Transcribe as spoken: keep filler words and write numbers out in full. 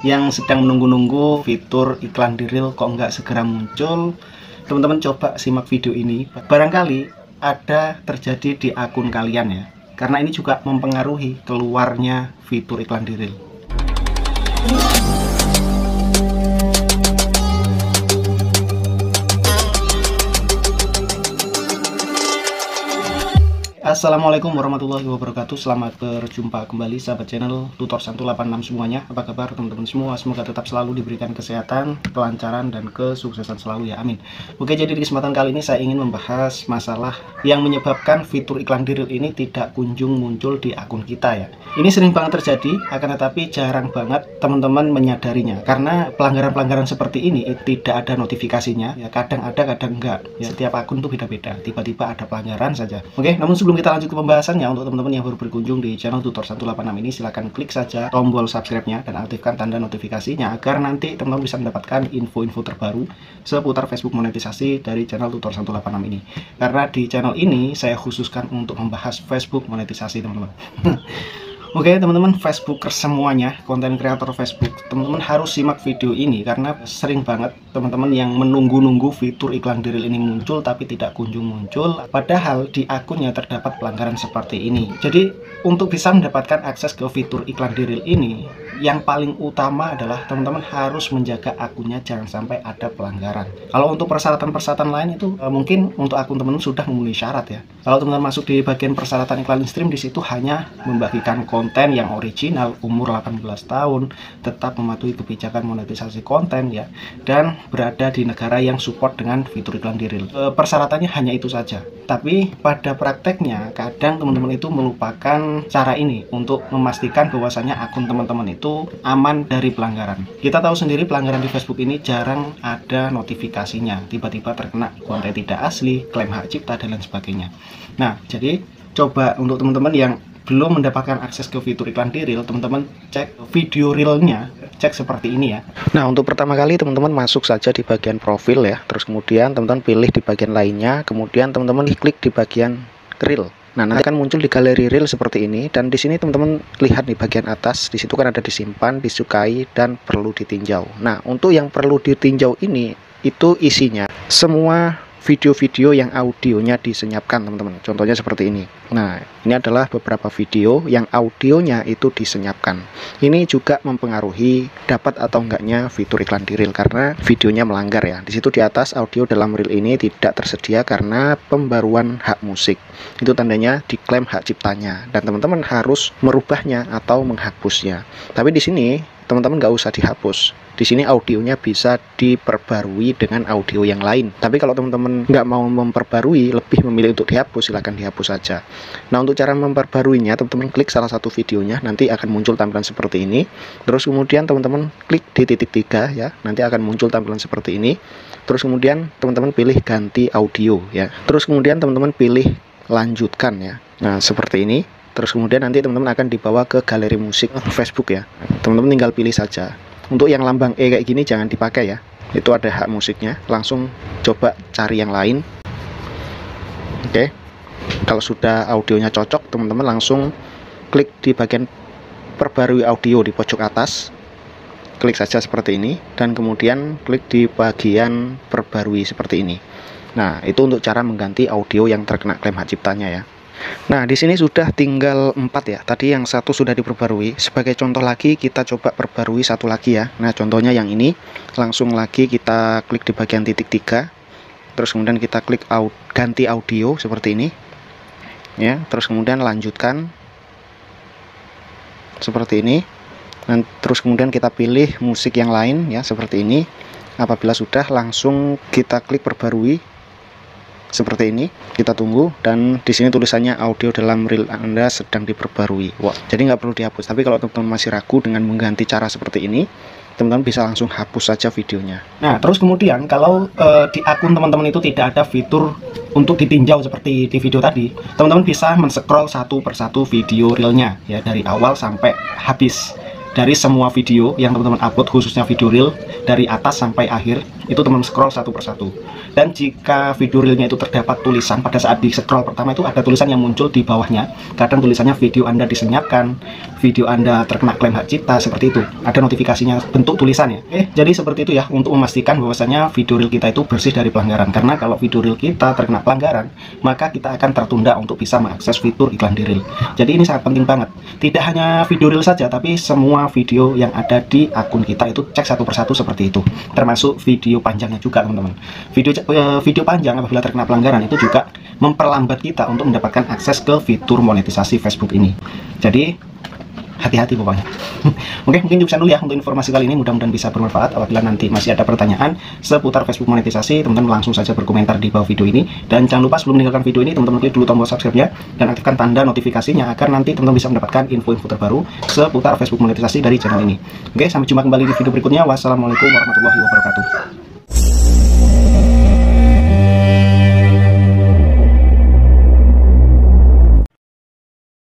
yang sedang menunggu-nunggu fitur iklan di Reel kok nggak segera muncul, teman-teman coba simak video ini. Barangkali ada terjadi di akun kalian ya, karena ini juga mempengaruhi keluarnya fitur iklan di Reel. Assalamualaikum warahmatullahi wabarakatuh. Selamat berjumpa kembali sahabat channel Tutor seratus delapan puluh enam semuanya. Apa kabar teman-teman semua? Semoga tetap selalu diberikan kesehatan, kelancaran, dan kesuksesan selalu ya, amin. Oke, jadi di kesempatan kali ini saya ingin membahas masalah yang menyebabkan fitur iklan di Reel ini tidak kunjung muncul di akun kita ya. Ini sering banget terjadi, akan tetapi jarang banget teman-teman menyadarinya, karena pelanggaran-pelanggaran seperti ini tidak ada notifikasinya ya. Kadang ada, kadang enggak ya. Setiap akun tuh beda-beda, tiba-tiba ada pelanggaran saja. Oke, namun sebelum kita lanjut ke pembahasannya, untuk teman-teman yang baru berkunjung di channel Tutor seratus delapan puluh enam ini, silahkan klik saja tombol subscribe-nya dan aktifkan tanda notifikasinya agar nanti teman-teman bisa mendapatkan info-info terbaru seputar Facebook monetisasi dari channel Tutor seratus delapan puluh enam ini. Karena di channel ini saya khususkan untuk membahas Facebook monetisasi, teman-teman. Oke teman-teman, Facebooker semuanya, konten kreator Facebook, teman-teman harus simak video ini karena sering banget teman-teman yang menunggu-nunggu fitur iklan di Reel ini muncul tapi tidak kunjung muncul, padahal di akunnya terdapat pelanggaran seperti ini. Jadi untuk bisa mendapatkan akses ke fitur iklan di Reel ini, yang paling utama adalah teman-teman harus menjaga akunnya jangan sampai ada pelanggaran. Kalau untuk persyaratan-persyaratan lain itu eh, mungkin untuk akun teman-teman sudah memenuhi syarat ya. Kalau teman-teman masuk di bagian persyaratan iklan stream, di situ hanya membagikan konten konten yang original, umur delapan belas tahun, tetap mematuhi kebijakan monetisasi konten ya, dan berada di negara yang support dengan fitur iklan di Reel. E, persyaratannya hanya itu saja. Tapi pada prakteknya kadang teman-teman itu melupakan cara ini untuk memastikan bahwasanya akun teman-teman itu aman dari pelanggaran. Kita tahu sendiri pelanggaran di Facebook ini jarang ada notifikasinya, tiba-tiba terkena konten tidak asli, klaim hak cipta, dan lain sebagainya. Nah, jadi coba untuk teman-teman yang belum mendapatkan akses ke fitur iklan di Reel, teman-teman cek video Reelnya, cek seperti ini ya. Nah, untuk pertama kali teman-teman masuk saja di bagian profil ya, terus kemudian teman-teman pilih di bagian lainnya, kemudian teman-teman klik di bagian Reel. Nah, nanti akan muncul di galeri Reel seperti ini, dan di sini teman-teman lihat di bagian atas, di situ kan ada disimpan, disukai, dan perlu ditinjau. Nah, untuk yang perlu ditinjau ini, itu isinya semua video-video yang audionya disenyapkan, teman-teman. Contohnya seperti ini. Nah, ini adalah beberapa video yang audionya itu disenyapkan. Ini juga mempengaruhi dapat atau enggaknya fitur iklan di Reel karena videonya melanggar ya. Di situ di atas audio dalam Reel ini tidak tersedia karena pembaruan hak musik. Itu tandanya diklaim hak ciptanya dan teman-teman harus merubahnya atau menghapusnya. Tapi di sini teman-teman nggak usah dihapus. Di sini audionya bisa diperbarui dengan audio yang lain. Tapi kalau teman-teman nggak mau memperbarui, lebih memilih untuk dihapus, silahkan dihapus saja. Nah, untuk cara memperbaruinya, teman-teman klik salah satu videonya, nanti akan muncul tampilan seperti ini. Terus kemudian teman-teman klik di titik tiga ya, nanti akan muncul tampilan seperti ini. Terus kemudian teman-teman pilih ganti audio ya. Terus kemudian teman-teman pilih lanjutkan ya. Nah, seperti ini. Terus kemudian nanti teman-teman akan dibawa ke galeri musik Facebook ya. Teman-teman tinggal pilih saja. Untuk yang lambang E kayak gini jangan dipakai ya. Itu ada hak musiknya. Langsung coba cari yang lain. Oke. Kalau sudah audionya cocok, teman-teman langsung klik di bagian perbarui audio di pojok atas. Klik saja seperti ini dan kemudian klik di bagian perbarui seperti ini. Nah, itu untuk cara mengganti audio yang terkena klaim hak ciptanya ya. Nah, di sini sudah tinggal empat ya. Tadi yang satu sudah diperbarui. Sebagai contoh lagi kita coba perbarui satu lagi ya. Nah, contohnya yang ini. Langsung lagi kita klik di bagian titik tiga. Terus kemudian kita klik aud ganti audio seperti ini. Ya, terus kemudian lanjutkan. Seperti ini. Dan terus kemudian kita pilih musik yang lain ya, seperti ini. Apabila sudah, langsung kita klik perbarui. Seperti ini, kita tunggu dan di sini tulisannya audio dalam Reel Anda sedang diperbarui. Wah, jadi nggak perlu dihapus. Tapi kalau teman-teman masih ragu dengan mengganti cara seperti ini, teman-teman bisa langsung hapus saja videonya. Nah, terus kemudian kalau e, di akun teman-teman itu tidak ada fitur untuk ditinjau seperti di video tadi, teman-teman bisa men-scroll satu persatu video Reelnya ya dari awal sampai habis. dari semua video yang teman-teman upload, khususnya video reel dari atas sampai akhir, itu teman-teman scroll satu persatu. Dan jika video reelnya itu terdapat tulisan, pada saat di scroll pertama itu ada tulisan yang muncul di bawahnya. Kadang tulisannya video Anda disenyapkan, video Anda terkena klaim hak cipta, seperti itu. Ada notifikasinya bentuk tulisannya. Eh, jadi seperti itu ya, untuk memastikan bahwasanya video reel kita itu bersih dari pelanggaran. Karena kalau video reel kita terkena pelanggaran, maka kita akan tertunda untuk bisa mengakses fitur iklan di reel. Jadi ini sangat penting banget. Tidak hanya video reel saja, tapi semua video yang ada di akun kita itu cek satu persatu seperti itu. Termasuk video panjangnya juga, teman-teman. Video video panjang apabila terkena pelanggaran itu juga memperlambat kita untuk mendapatkan akses ke fitur monetisasi Facebook ini. Jadi hati-hati pokoknya. Oke, mungkin cukup dulu ya untuk informasi kali ini, mudah-mudahan bisa bermanfaat. Apabila nanti masih ada pertanyaan seputar Facebook monetisasi, teman-teman langsung saja berkomentar di bawah video ini. Dan jangan lupa sebelum meninggalkan video ini, teman-teman klik dulu tombol subscribe-nya dan aktifkan tanda notifikasinya agar nanti teman-teman bisa mendapatkan info-info terbaru seputar Facebook monetisasi dari channel ini. Oke, sampai jumpa kembali di video berikutnya. Wassalamualaikum warahmatullahi wabarakatuh.